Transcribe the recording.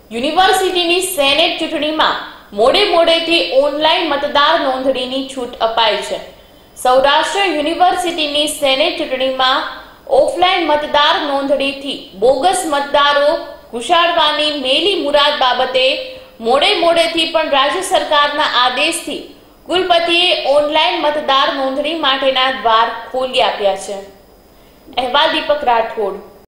યુનિવર્સિટીની સેનેટ ચૂંટણીમાં મોડેથી ઓનલાઈન મતદાર નોંધણીની છૂટ અપાઈ છે। સૌરાષ્ટ્ર યુનિવર્સિટીની સેનેટ ચૂંટણીમાં ઓફલાઈન મતદાર નોંધણીથી બોગસ મતદારો ઘુસાડવાની મેલી મુરાદ બાબતે મોડેથી પણ રાજ્ય સરકારના આદેશથી કુલપતિએ ઓનલાઈન મતદાર નોંધણી માટેના દ્વાર ખોલી આપ્યા છે। અહેવાલ દીપક રાઠોડ।